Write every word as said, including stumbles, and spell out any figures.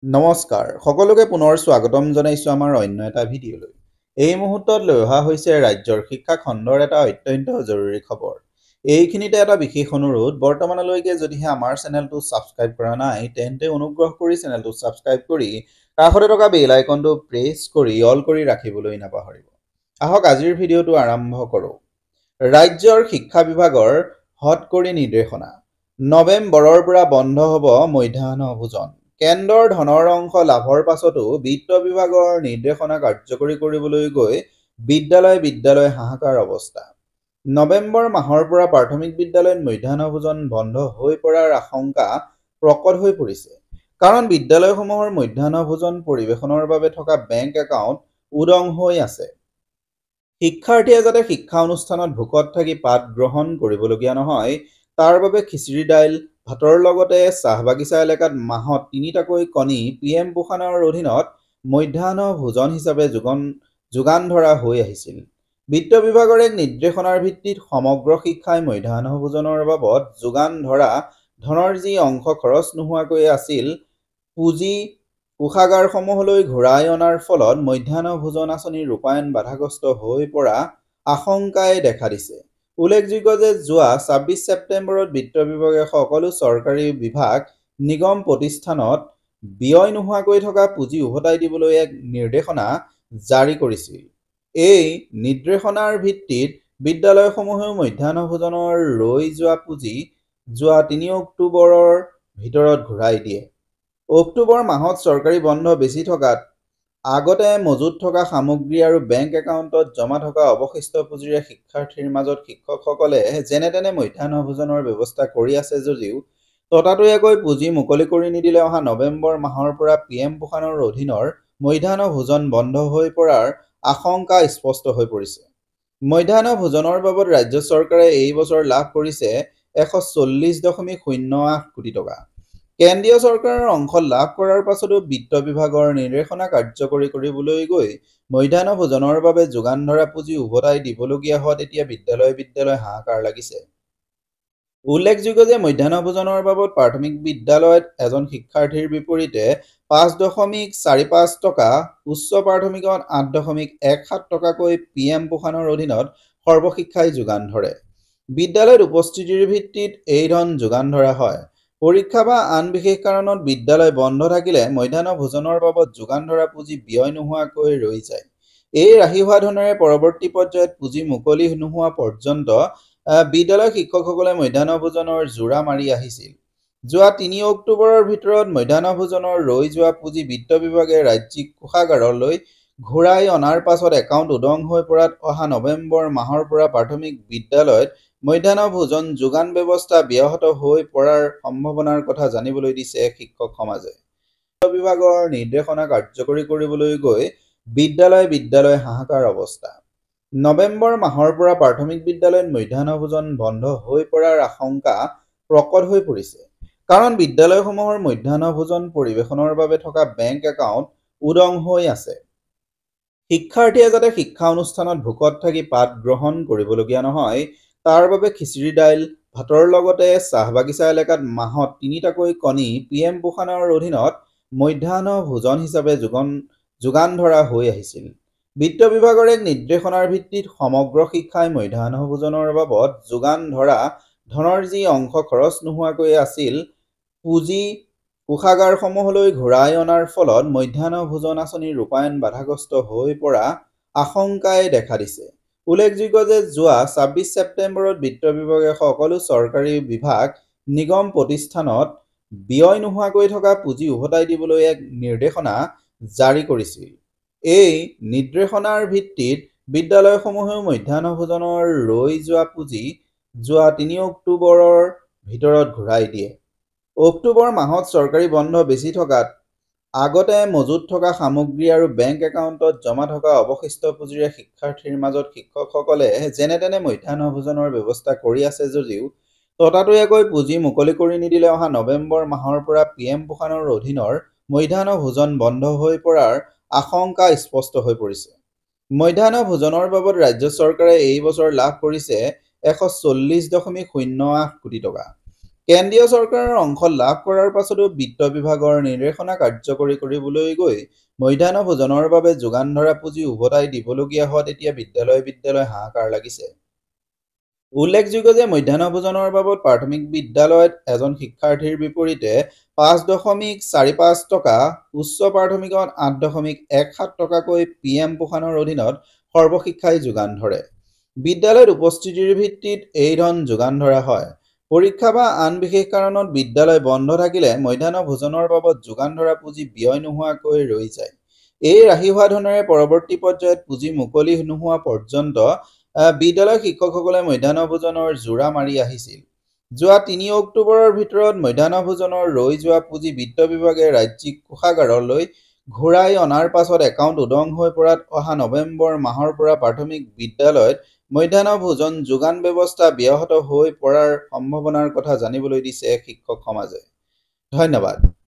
নমস্কাৰ সকলোকে পুনৰ স্বাগতম জনাইছো আমাৰ অন্য এটা ভিডিঅলৈ। এই মুহূৰ্তত লৈ অহা হৈছে ৰাজ্যৰ শিক্ষা খণ্ডৰ এটা অত্যন্ত জৰুৰী খবৰ। এইখিনিতে এটা বিশেষ অনুৰোধ, বৰ্তমানলৈকে যদিহে আমাৰ চেনেলটো ছাবস্ক্ৰাইব কৰা নাই তেন্তে অনুগ্ৰহ কৰি চেনেলটো ছাবস্ক্ৰাইব কৰি কাষতে থকা বেল আইকনটো প্ৰেছ কৰি অল কৰি ৰাখিবলৈ নাপাহৰিব। আহক আজিৰ ভিডিঅ'টো আৰম্ভ কৰোঁ। ৰাজ্যৰ শিক্ষা বিভাগৰ হটকৰী নিৰ্দেশনা। নৱেম্বৰৰ পৰা বন্ধ হ'ব মধ্যাহ্ন ভোজন। কেন্দ্ৰৰ ধনৰ অংশ লাভৰ পাছতো বিত্ত বিভাগৰ নিৰ্দেশনা কাৰ্যকৰী কৰিবলৈ গৈ বিদ্যালয় বিদ্যালয় হাহাকাৰ অৱস্থা। নৱেম্বৰ মাহৰ পৰা প্ৰাথমিক বিদ্যালয়ত মধ্যাহ্ন ভোজন বন্ধ হৈ পৰাৰ আশংকা প্ৰকট হৈ পৰিছে। কাৰণ বিদ্যালয়সমূহৰ মধ্যাহ্ন ভোজন পৰিৱেশনৰ বাবে থকা বেংক একাউণ্ট উদং হৈ আছে। শিক্ষাৰ্থীয়ে যাতে শিক্ষা অনুষ্ঠানত ভোকত থাকি পাঠ গ্ৰহণ কৰিবলগীয়া নহয়, তাৰ বাবে খিচিৰি দাইল ভাতৰ লগতে চাহ বাগিচা এলেকাত মাহত তিনিটাকৈ কণী পি এম পোষণৰ অধীনত মধ্যাহ্ন ভোজন হিচাপে যোগান যোগান ধৰা হৈ আহিছিল। বিত্ত বিভাগৰ এক নিৰ্দেশনাৰ ভিত্তিত সমগ্ৰ শিক্ষাই মধ্যাহ্ন ভোজনৰ বাবদ যোগান ধৰা ধনৰ যি অংশ খৰচ নোহোৱাকৈ আছিল, পুঁজি কোষাগাৰসমূহলৈ ঘূৰাই অনাৰ ফলত মধ্যাহ্ন ভোজন আঁচনিৰ ৰূপায়ণ বাধাগ্ৰস্ত হৈ পৰা আশংকাই দেখা দিছে। উল্লেখযোগ্য যে যোৱা ছাব্বিছ ছেপ্টেম্বৰত বিত্ত বিভাগে সকলো চৰকাৰী বিভাগ নিগম প্ৰতিষ্ঠানত ব্যয় নোহোৱাকৈ থকা পুঁজি উভতাই দিবলৈ এক নিৰ্দেশনা জাৰি কৰিছিল। এই নিৰ্দেশনাৰ ভিত্তিত বিদ্যালয়সমূহেও মধ্যাহ্ন ভোজনৰ ৰৈ যোৱা পুঁজি যোৱা তিনি অক্টোবৰৰ ভিতৰত ঘূৰাই দিয়ে। অক্টোবৰ মাহত চৰকাৰী বন্ধ বেছি থকাত আগতে মজুত থকা সামগ্ৰী আৰু বেংক একাউণ্টত জমা থকা অৱশিষ্ট পুঁজিৰে শিক্ষাৰ্থীৰ মাজত শিক্ষকসকলে যেনে তেনে মধ্যাহ্ন ভোজনৰ ব্যৱস্থা কৰি আছে যদিও ততাতৈয়াকৈ পুঁজি মুকলি কৰি নিদিলে অহা নৱেম্বৰ মাহৰ পৰা পি এম পোষণৰ অধীনৰ মধ্যাহ্ন ভোজন বন্ধ হৈ পৰাৰ আশংকা স্পষ্ট হৈ পৰিছে। মধ্যাহ্ন ভোজনৰ বাবদ ৰাজ্য চৰকাৰে এই বছৰ লাভ কৰিছে এশ চল্লিছ দশমিক শূন্য আঠ কোটি টকা। কেন্দ্ৰীয় চৰকাৰৰ অংশ লাভ কৰাৰ পাছতো বিত্ত বিভাগৰ নিৰ্দেশনা কাৰ্যকৰী কৰিবলৈ গৈ মধ্যাহ্ন ভোজনৰ বাবে যোগান ধৰা পুঁজি উভতাই দিবলগীয়া হোৱাত এতিয়া বিদ্যালয় বিদ্যালয় হাহাকাৰ লাগিছে। উল্লেখযোগ্য যে মধ্যাহ্ন ভোজনৰ বাবদ প্ৰাথমিক বিদ্যালয়ত এজন শিক্ষাৰ্থীৰ বিপৰীতে পাঁচ দশমিক চাৰি পাঁচ টকা, উচ্চ প্ৰাথমিকত আঠ দশমিক এক সাত টকাকৈ পি এম পোষণৰ অধীনত সৰ্বশিক্ষাই যোগান ধৰে। বিদ্যালয়ত উপস্থিতিৰ ভিত্তিত এই ধন যোগান ধৰা হয়। পৰীক্ষা বা আন বিশেষ কাৰণত বিদ্যালয় বন্ধ থাকিলে মধ্যাহ্ন ভোজনৰ বাবদ যোগান ধৰা পুঁজি ব্যয় নোহোৱাকৈ ৰৈ যায়। এই ৰাহি হোৱা ধনেৰে পৰৱৰ্তী পৰ্যায়ত পুঁজি মুকলি নোহোৱা পৰ্যন্ত বিদ্যালয় শিক্ষকসকলে মধ্যাহ্ন ভোজনৰ জোৰা মাৰি আহিছিল। যোৱা তিনি অক্টোবৰৰ ভিতৰত মধ্যাহ্ন ভোজনৰ ৰৈ যোৱা পুঁজি বিত্ত বিভাগে ৰাজ্যিক কোষাগাৰলৈ ঘূৰাই অনাৰ পাছত একাউণ্ট উদং হৈ পৰাত অহা নৱেম্বৰ মাহৰ পৰা প্ৰাথমিক বিদ্যালয়ত মধ্যাহ্ন ভোজন যোগান ব্যৱস্থা ব্যাহত হৈ পৰাৰ সম্ভাৱনাৰ কথা জানিবলৈ দিছে শিক্ষক সমাজে। বিত্ত বিভাগৰ নিৰ্দেশনা কাৰ্যকৰী কৰিবলৈ গৈ বিদ্যালয় বিদ্যালয় হাহাকাৰ অৱস্থা। নৱেম্বৰ মাহৰ পৰা প্ৰাথমিক বিদ্যালয়ত মধ্যাহ্ন ভোজন বন্ধ হৈ পৰাৰ আশংকা প্ৰকট হৈ পৰিছে। কাৰণ বিদ্যালয়সমূহৰ মধ্যাহ্ন ভোজন পৰিৱেশনৰ বাবে থকা বেংক একাউণ্ট উদং হৈ আছে। শিক্ষাৰ্থীয়ে যাতে শিক্ষা অনুষ্ঠানত ভোকত থাকি পাঠ গ্ৰহণ কৰিবলগীয়া নহয়, তাৰ বাবে খিচিৰি দাইল ভাতৰ লগতে চাহ বাগিচা এলেকাত মাহত তিনিটাকৈ কণী পি এম পোষণৰ অধীনত মধ্যাহ্ন ভোজন হিচাপে যোগান যোগান ধৰা হৈ আহিছিল। বিত্ত বিভাগৰ এক নিৰ্দেশনাৰ ভিত্তিত সমগ্ৰ শিক্ষাই মধ্যাহ্ন ভোজনৰ বাবদ যোগান ধৰা ধনৰ যি অংশ খৰচ নোহোৱাকৈ আছিল, পুঁজি কোষাগাৰসমূহলৈ ঘূৰাই অনাৰ ফলত মধ্যাহ্ন ভোজন আঁচনিৰ ৰূপায়ণ বাধাগ্ৰস্ত হৈ পৰা আশংকাই দেখা দিছে। উল্লেখযোগ্য যে যোৱা ছাব্বিছ ছেপ্টেম্বৰত বিত্ত বিভাগে সকলো চৰকাৰী বিভাগ নিগম প্ৰতিষ্ঠানত ব্যয় নোহোৱাকৈ থকা পুঁজি উভতাই দিবলৈ এক নিৰ্দেশনা জাৰি কৰিছিল। এই নিৰ্দেশনাৰ ভিত্তিত বিদ্যালয়সমূহেও মধ্যাহ্ন ভোজনৰ ৰৈ যোৱা পুঁজি যোৱা তিনি অক্টোবৰৰ ভিতৰত ঘূৰাই দিয়ে। অক্টোবৰ মাহত চৰকাৰী বন্ধ বেছি থকাত আগতে মজুত থকা সামগ্ৰী আৰু বেংক একাউণ্টত জমা থকা অৱশিষ্ট পুঁজিৰে শিক্ষাৰ্থীৰ মাজত শিক্ষকসকলে যেনে তেনে মধ্যাহ্ন ভোজনৰ ব্যৱস্থা কৰি আছে যদিও ততাতৈয়াকৈ পুঁজি মুকলি কৰি নিদিলে অহা নৱেম্বৰ মাহৰ পৰা পি এম পোষণৰ অধীনৰ মধ্যাহ্ন ভোজন বন্ধ হৈ পৰাৰ আশংকা স্পষ্ট হৈ পৰিছে। মধ্যাহ্ন ভোজনৰ বাবদ ৰাজ্য চৰকাৰে এই বছৰ লাভ কৰিছে এশ চল্লিছ দশমিক শূন্য আঠ কোটি টকা। কেন্দ্ৰীয় চৰকাৰৰ অংশ লাভ কৰাৰ পাছতো বিত্ত বিভাগৰ নিৰ্দেশনা কাৰ্যকৰী কৰিবলৈ গৈ মধ্যাহ্ন ভোজনৰ বাবে যোগান ধৰা পুঁজি উভতাই দিবলগীয়া হোৱাত এতিয়া বিদ্যালয় বিদ্যালয় হাহাকাৰ লাগিছে। উল্লেখযোগ্য যে মধ্যাহ্ন ভোজনৰ বাবদ প্ৰাথমিক বিদ্যালয়ত এজন শিক্ষাৰ্থীৰ বিপৰীতে পাঁচ দশমিক চাৰি পাঁচ টকা, উচ্চ প্ৰাথমিকত আঠ দশমিক এক সাত টকাকৈ পি এম পোষণৰ অধীনত সৰ্বশিক্ষাই যোগান ধৰে। বিদ্যালয়ত উপস্থিতিৰ ভিত্তিত এই ধন যোগান ধৰা হয়। পৰীক্ষা বা আন বিশেষ কাৰণত বিদ্যালয় বন্ধ থাকিলে মধ্যাহ্ন ভোজনৰ বাবদ যোগান ধৰা পুঁজি ব্যয় নোহোৱাকৈ ৰৈ যায়। এই ৰাহি হোৱা ধনেৰে পৰৱৰ্তী পৰ্যায়ত পুঁজি মুকলি নোহোৱা পৰ্যন্ত বিদ্যালয় শিক্ষকসকলে মধ্যাহ্ন ভোজনৰ জোৰা মাৰি আহিছিল। যোৱা তিনি অক্টোবৰৰ ভিতৰত মধ্যাহ্ন ভোজনৰ ৰৈ যোৱা পুঁজি বিত্ত বিভাগে ৰাজ্যিক কোষাগাৰলৈ ঘূৰাই অনাৰ পাছত একাউণ্ট উদং হৈ পৰাত অহা নৱেম্বৰ মাহৰ পৰা প্ৰাথমিক বিদ্যালয়ত মধ্যাহ্ন ভোজন যোগান ব্যৱস্থা ব্যাহত হৈ পৰাৰ সম্ভাৱনাৰ কথা জানিবলৈ দিছে শিক্ষক সমাজে। ধন্যবাদ।